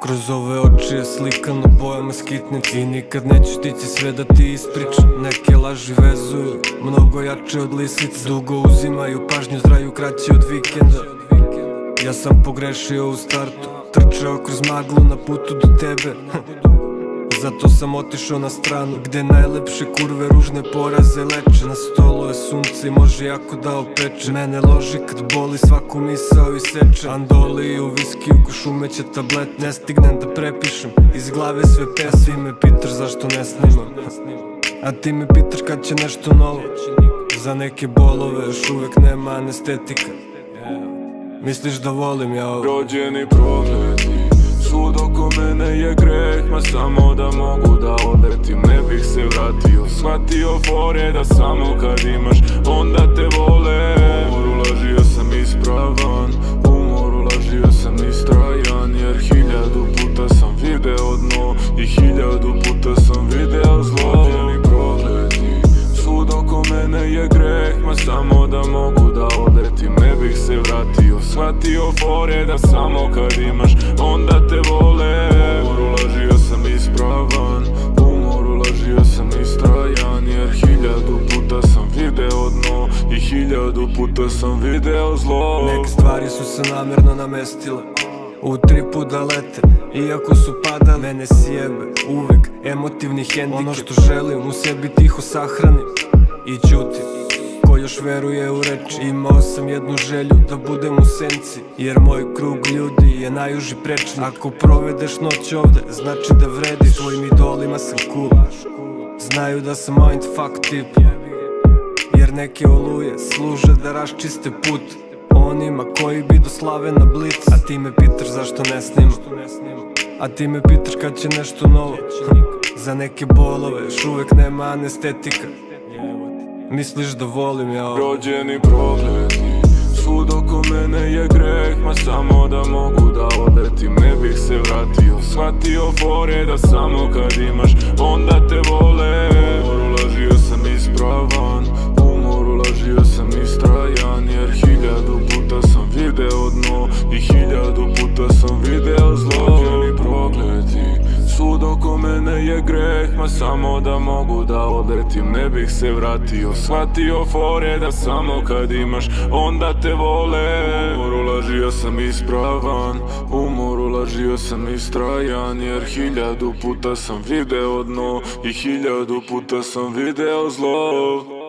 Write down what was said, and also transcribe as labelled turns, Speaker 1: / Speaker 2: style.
Speaker 1: Kroz ove oči je slikano bojama skitnic i nikad neću stići sve da ti ispričam. Neke laži vezuju mnogo jače od lisica, dugo uzimaju pažnju, zraju kraće od vikenda. Ja sam pogrešio u startu, trčao kroz maglu na putu do tebe. Zato sam otišao na stranu gde najlepše kurve ružne poraze leče. Na stolu je sunce i može jako da opeče. Mene loži kad boli svaku misao i seče. Andoli i u viskiju ko šumeće tablet. Ne stignem da prepišem iz glave sve pesme. Ti me pitaš zašto ne snimam, a ti me pitaš kad će nešto novo. Za neke bolove još uvek nema anestetika. Misliš da volim ja ovo?
Speaker 2: Rođeni prokleti, sud oko mene je greh. Ma samo da mogu da odletim, ne bih se vratio. Shvatio fore da samo kad imaš, onda te vole. Umoru lažio sam ispravan, umoru lažio sam istrajan. Jer 1000 puta sam video dno i 1000 puta sam video zlo. Rođeni prokleti, sud oko mene je greh. Ma samo da mogu da odletim, ne bih se vratio. Shvatio fore da samo kad imaš, onda te vole. Umoru lažio sam ispravan, umoru lažio sam istrajan. Jer 1000 puta sam video dno i 1000 puta sam video zlo.
Speaker 1: Neke stvari su se namerno namestile u tripu da lete, iako su padale. Mene sjebe uvek emotivni hendikep. Ono što želim u sebi tiho sahranim i ćutim. Ko još veruje u reči? Imao sam jednu želju da budem u senci, jer moj krug ljudi je najuži prečnik. Ako provedeš noć ovde, znači da vredi. Svojim idolima sam cool, znaju da sam mindfuck tip. Jer neke oluje služe da raščiste put onima koji bi do slave na blic. A ti me pitaš zašto ne snimam, a ti me pitaš kad će nešto novo. Za neke bolove još uvek nema anestetika. Misliš da volim ja ovo?
Speaker 2: Rođeni prokleti, sud oko mene je greh. Ma samo da mogu da odletim, ne bih se vratio. Shvatio fore da samo kad imaš, onda te vole. Umoru lažio sam ispravan, umoru lažio sam istrajan. Jer 1000 puta sam video dno i 1000 puta sam video zlo. Rođeni prokleti, sud oko mene je greh. Ma samo da mogu da odletim, ne bih se vratio. Shvatio fore da samo kad imaš, onda te vole. Umoru lažio sam ispravan, umoru lažio sam istrajan. Jer 1000 puta sam video dno i 1000 puta sam video zlo.